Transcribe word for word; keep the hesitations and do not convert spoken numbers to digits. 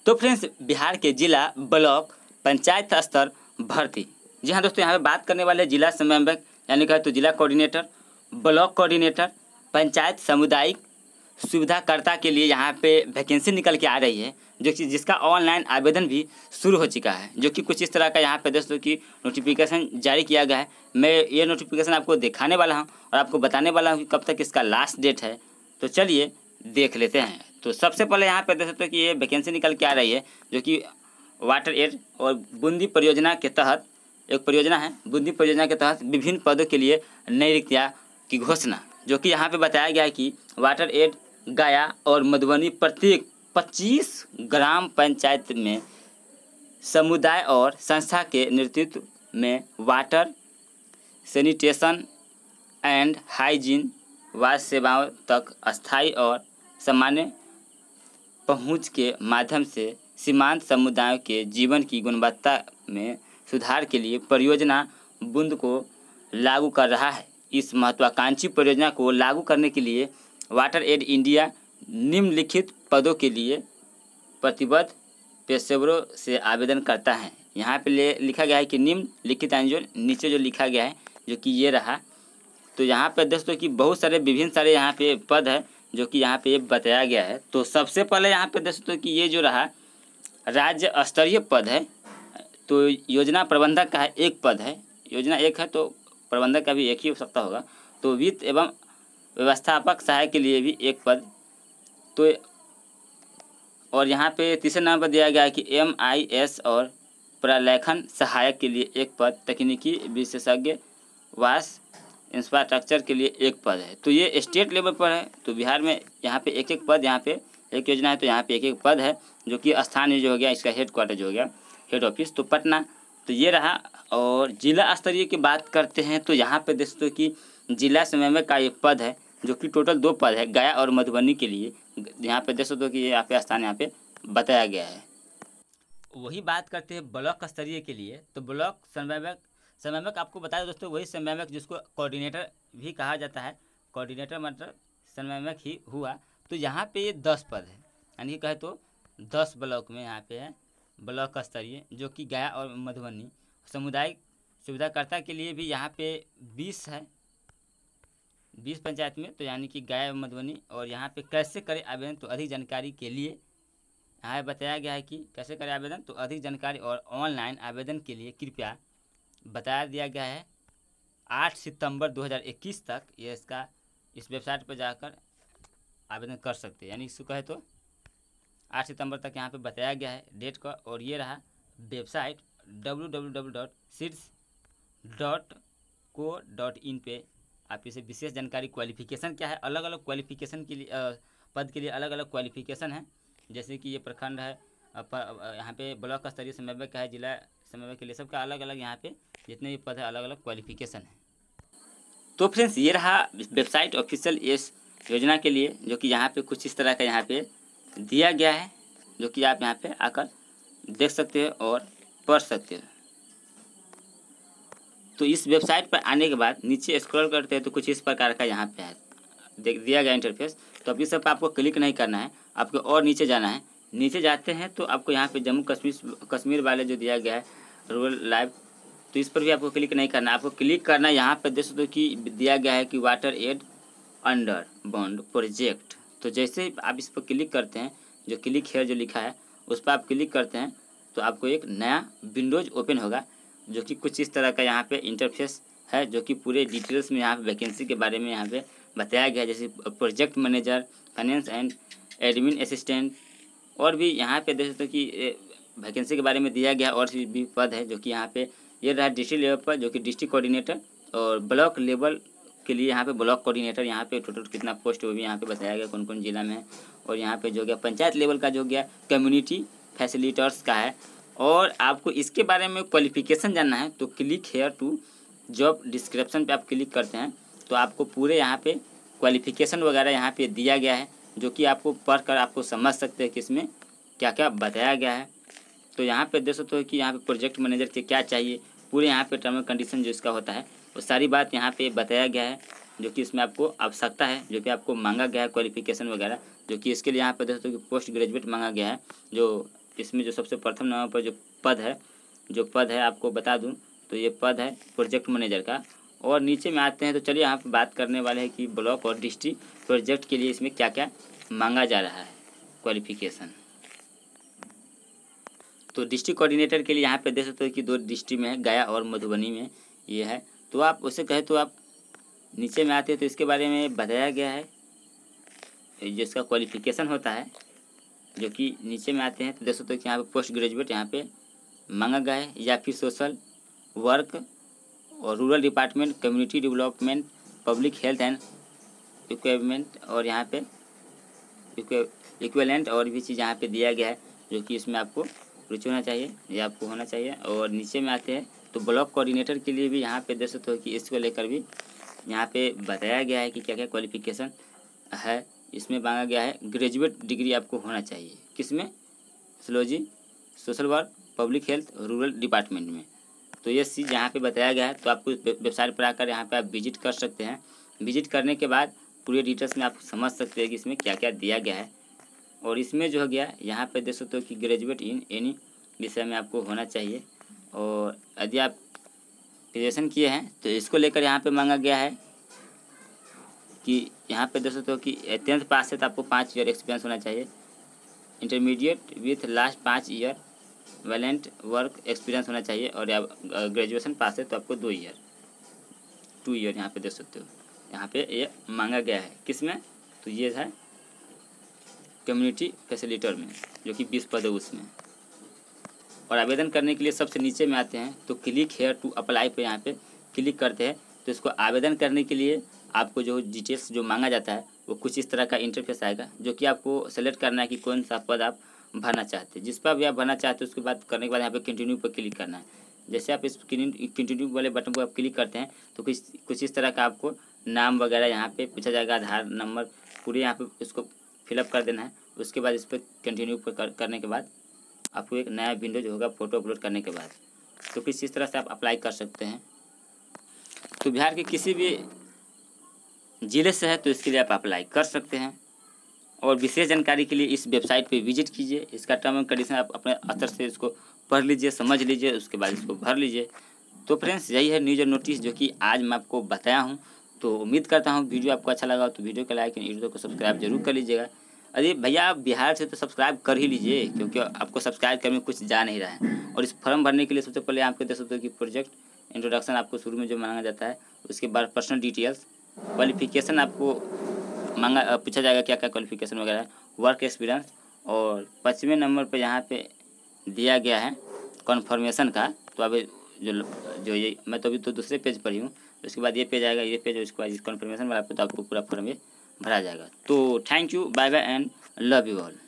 तो फ्रेंड्स, बिहार के जिला, ब्लॉक, पंचायत स्तर भर्ती, जी हाँ दोस्तों, यहाँ पे बात करने वाले जिला समन्वयक यानी कहे तो जिला कोऑर्डिनेटर, ब्लॉक कोऑर्डिनेटर, पंचायत सामुदायिक सुविधाकर्ता के लिए यहाँ पे वैकेंसी निकल के आ रही है, जो कि जिसका ऑनलाइन आवेदन भी शुरू हो चुका है, जो कि कुछ इस तरह का यहाँ पे दोस्तों की नोटिफिकेशन जारी किया गया है। मैं ये नोटिफिकेशन आपको दिखाने वाला हूँ और आपको बताने वाला हूँ कि कब तक इसका लास्ट डेट है। तो चलिए देख लेते हैं। तो सबसे पहले यहाँ पे देख सकते हो कि ये वैकेंसी निकल के आ रही है, जो कि वाटर एड और बूंदी परियोजना के तहत एक परियोजना है। बूंदी परियोजना के तहत विभिन्न पदों के लिए नई रिक्तियाँ की घोषणा, जो कि यहाँ पे बताया गया है कि वाटर एड गया और मधुबनी प्रत्येक पच्चीस ग्राम पंचायत में समुदाय और संस्था के नेतृत्व में वाटर सैनिटेशन एंड हाइजीन वास सेवाओं तक अस्थायी और सामान्य पहुंच के माध्यम से सीमांत समुदायों के जीवन की गुणवत्ता में सुधार के लिए परियोजना बूंद को लागू कर रहा है। इस महत्वाकांक्षी परियोजना को लागू करने के लिए वाटर एड इंडिया निम्नलिखित पदों के लिए प्रतिबद्ध पेशेवरों से आवेदन करता है। यहाँ पे ले लिखा गया है कि निम्नलिखित जो नीचे जो लिखा गया है, जो कि ये रहा। तो यहाँ पे दोस्तों कि बहुत सारे विभिन्न सारे यहाँ पे पद है, जो कि यहाँ पे ये बताया गया है। तो सबसे पहले यहाँ पे दोस्तों कि ये जो रहा राज्य स्तरीय पद है, तो योजना प्रबंधक का है एक पद है। योजना एक है तो प्रबंधक का भी एक ही हो सकता होगा। तो वित्त एवं व्यवस्थापक सहायक के लिए भी एक पद। तो और यहाँ पे तीसरे नंबर पर दिया गया है कि एम आई एस और प्रलेखन सहायक के लिए एक पद, तकनीकी विशेषज्ञ वास इंफ्रास्ट्रक्चर के लिए एक पद है। तो ये स्टेट लेवल पर है। तो बिहार में यहाँ पे एक एक पद, यहाँ पे एक योजना है तो यहाँ पे एक एक पद है, जो कि स्थानीय जो हो गया इसका हेड क्वार्टर जो हो गया हेड ऑफिस तो पटना। तो ये रहा। और जिला स्तरीय की बात करते हैं तो यहाँ पे दोस्तों कि जिला समन्वयक का एक पद है, जो कि टोटल दो पद है गया और मधुबनी के लिए। यहाँ पे देख सकते हो कि यहाँ पे स्थान यहाँ पे बताया गया है। वही बात करते हैं ब्लॉक स्तरीय के लिए। तो ब्लॉक समन्वयक समन्वयक आपको बता दें दोस्तों, वही समन्वयक जिसको कोऑर्डिनेटर भी कहा जाता है। कोऑर्डिनेटर मतलब समन्वयक ही हुआ। तो यहाँ पे ये दस पद है, यानी कहे तो दस ब्लॉक में यहाँ पे है ब्लॉक स्तरीय, जो कि गया और मधुबनी। सामुदायिक सुविधाकर्ता के लिए भी यहाँ पे बीस है, बीस पंचायत में, तो यानी कि गया और मधुबनी। और यहाँ पे कैसे करें आवेदन, तो अधिक जानकारी के लिए यहाँ बताया गया है कि कैसे करें आवेदन। तो अधिक जानकारी और ऑनलाइन आवेदन के लिए कृपया बताया दिया गया है आठ सितंबर दो हज़ार इक्कीस तक ये इसका इस वेबसाइट पर जाकर आवेदन कर सकते हैं। यानी इसको कहे तो आठ सितंबर तक यहाँ पे बताया गया है डेट का। और ये रहा website W W W dot seeds dot co dot in पे आप इसे विशेष जानकारी क्वालिफिकेशन क्या है, अलग अलग क्वालिफिकेशन के लिए आ, पद के लिए अलग अलग क्वालिफिकेशन है। जैसे कि ये प्रखंड है, यहाँ पे ब्लॉक स्तरीय समन्वयक का है, जिला समन्वयक के लिए सबका अलग अलग यहाँ पे जितने भी पद है अलग अलग क्वालिफिकेशन है। तो फ्रेंड्स, ये रहा वेबसाइट ऑफिशियल इस योजना के लिए, जो कि यहाँ पे कुछ इस तरह का यहाँ पे दिया गया है, जो कि आप यहाँ पे आकर देख सकते हैं और पढ़ सकते हैं। तो इस वेबसाइट पर आने के बाद नीचे स्क्रॉल करते हैं तो कुछ इस प्रकार का यहाँ पे है देख दिया गया इंटरफेस। तो अभी सब आपको क्लिक नहीं करना है, आपको और नीचे जाना है। नीचे जाते हैं तो आपको यहाँ पे जम्मू कश्मीर कश्मीर वाले जो दिया गया है रूरल लाइव, तो इस पर भी आपको क्लिक नहीं करना है। आपको क्लिक करना है यहाँ पर देख सकते हो कि दिया गया है कि water aid under bond project. तो जैसे ही आप इस पर क्लिक करते हैं, जो क्लिक हेयर जो लिखा है उस पर आप क्लिक करते हैं तो आपको एक नया विंडोज ओपन होगा, जो कि कुछ इस तरह का यहाँ पे इंटरफेस है, जो कि पूरे डिटेल्स में यहाँ पे वैकेंसी के बारे में यहाँ पे बताया गया है। जैसे project manager, finance and admin assistant, और भी यहाँ पे देख सकते हो कि वैकेंसी के बारे में दिया गया और भी पद है, जो कि यहाँ पे ये रहा डिस्ट्रिक्ट लेवल पर, जो कि डिस्ट्रिक्ट कोऑर्डिनेटर, और ब्लॉक लेवल के लिए यहाँ पे ब्लॉक कोऑर्डिनेटर। यहाँ पे टोटल कितना पोस्ट वो भी यहाँ पे बताया गया कौन कौन जिला में है। और यहाँ पे जो गया पंचायत लेवल का जो गया कम्युनिटी फैसिलिटर्स का है। और आपको इसके बारे में क्वालिफिकेशन जानना है तो click here to job description पे आप क्लिक करते हैं तो आपको पूरे यहाँ पे क्वालिफिकेशन वगैरह यहाँ पे दिया गया है, जो कि आपको पढ़कर आपको समझ सकते हैं कि इसमें क्या क्या बताया गया है। तो यहाँ पे देख सकते हो कि यहाँ पे प्रोजेक्ट मैनेजर के क्या चाहिए, पूरे यहाँ पे टर्म एंड कंडीशन जो इसका होता है वो सारी बात यहाँ पे बताया गया है, जो कि इसमें आपको आवश्यकता है, जो कि आपको मांगा गया है क्वालिफिकेशन वगैरह, जो कि इसके लिए यहाँ पे देख सकते हो कि पोस्ट ग्रेजुएट मांगा गया है, जो इसमें जो सबसे प्रथम नंबर पर जो पद है जो पद है आपको बता दूं तो ये पद है प्रोजेक्ट मैनेजर का। और नीचे में आते हैं तो चलिए यहाँ पर बात करने वाले हैं कि ब्लॉक और डिस्ट्रिक्ट प्रोजेक्ट के लिए इसमें क्या क्या मांगा जा रहा है क्वालिफिकेशन। तो डिस्ट्रिक्ट कोऑर्डिनेटर के लिए यहाँ पे देख सकते हो कि दो डिस्ट्रिक्ट में है, गया और मधुबनी में ये है। तो आप उसे कहे तो आप नीचे में आते हैं तो इसके बारे में बताया गया है जो इसका क्वालिफिकेशन होता है, जो कि नीचे में आते हैं तो देख सकते हो कि यहाँ पे पोस्ट ग्रेजुएट यहाँ पे मांगा गया है, या फिर सोशल वर्क और rural department, community development, public health and equipment, और यहाँ पे इक्विवेलेंट और भी चीज़ यहाँ पे दिया गया है जो कि इसमें आपको रुचि होना चाहिए, ये आपको होना चाहिए। और नीचे में आते हैं तो ब्लॉक कोऑर्डिनेटर के लिए भी यहाँ पे देख सकते हो कि इसको लेकर भी यहाँ पे बताया गया है कि क्या क्या क्वालिफिकेशन है। इसमें मांगा गया है ग्रेजुएट डिग्री आपको होना चाहिए, किसमें, sociology, social work, public health, rural department में। तो ये चीज़ यहाँ पे बताया गया है। तो आपको वेबसाइट पर आकर यहाँ पे आप विजिट कर सकते हैं। विजिट करने के बाद पूरे डिटेल्स में आप समझ सकते हैं कि इसमें क्या क्या दिया गया है। और इसमें जो हो गया यहाँ पे देख सकते हो कि ग्रेजुएट इन एनी विषय में आपको होना चाहिए। और यदि आप ग्रेजुएशन किए हैं तो इसको लेकर यहाँ पे मांगा गया है कि यहाँ पे देख सकते हो कि टेंथ पास है तो आपको पाँच ईयर एक्सपीरियंस होना चाहिए। इंटरमीडिएट विथ लास्ट पाँच ईयर वैलेंट वर्क एक्सपीरियंस होना चाहिए। और आप ग्रेजुएशन पास है तो आपको दो ईयर टू ईयर यहाँ पे देख सकते हो, यहाँ पे ये मांगा गया है। किसमें, तो ये है कम्युनिटी फैसिलिटेटर में, जो कि बीस पद है उसमें। और आवेदन करने के लिए सबसे नीचे में आते हैं तो क्लिक हेयर टू अप्लाई पे यहाँ पे क्लिक करते हैं तो इसको आवेदन करने के लिए आपको जो डिटेल्स जो मांगा जाता है वो कुछ इस तरह का इंटरफेस आएगा, जो कि आपको सेलेक्ट करना है कि कौन सा पद आप भरना चाहते हैं। जिस पर भी आप भरना चाहते हैं उसके बाद करने के बाद यहाँ पे कंटिन्यू पर क्लिक करना है। जैसे आप इस कंटिन्यू वाले बटन को आप क्लिक करते हैं तो कुछ कुछ इस तरह का आपको नाम वगैरह यहाँ पे पूछा जाएगा, आधार नंबर पूरे यहाँ पे इसको फिलअप कर देना है। उसके बाद इस पर कंटिन्यू पर कर, करने के बाद आपको एक नया विंडो जो होगा फ़ोटो अपलोड करने के बाद, तो कुछ इस तरह से आप अप्लाई कर सकते हैं। तो बिहार के किसी भी ज़िले से है तो इसके लिए आप अप्लाई कर सकते हैं। और विशेष जानकारी के लिए इस वेबसाइट पे विजिट कीजिए। इसका टर्म एंड कंडीशन आप अपने स्तर से इसको पढ़ लीजिए, समझ लीजिए, उसके बाद इसको भर लीजिए। तो फ्रेंड्स यही है न्यूज और नोटिस जो कि आज मैं आपको बताया हूँ। तो उम्मीद करता हूँ वीडियो आपको अच्छा लगा तो वीडियो को लाइक और वीडियो को सब्सक्राइब जरूर कर लीजिएगा। अरे भैया आप बिहार से तो सब्सक्राइब कर ही लीजिए, क्योंकि आपको सब्सक्राइब करने में कुछ जा नहीं रहा है। और इस फॉर्म भरने के लिए सबसे पहले आपको देख सकते हो कि प्रोजेक्ट इंट्रोडक्शन आपको शुरू में जो मांगा जाता है, उसके बाद पर्सनल डिटेल्स, क्वालिफिकेशन आपको मांगा पूछा जाएगा क्या क्या क्वालिफिकेशन वगैरह है, वर्क एक्सपीरियंस, और पचवें नंबर पे यहाँ पे दिया गया है कन्फर्मेशन का। तो अभी जो जो ये मैं तो अभी तो दूसरे पेज पर ही हूँ, उसके बाद ये पेज आएगा, ये पेज, उसके बाद इस कन्फर्मेशन वाला पे तो आपको पूरा फॉर्म ये भरा जाएगा। तो thank you, bye bye and love you all.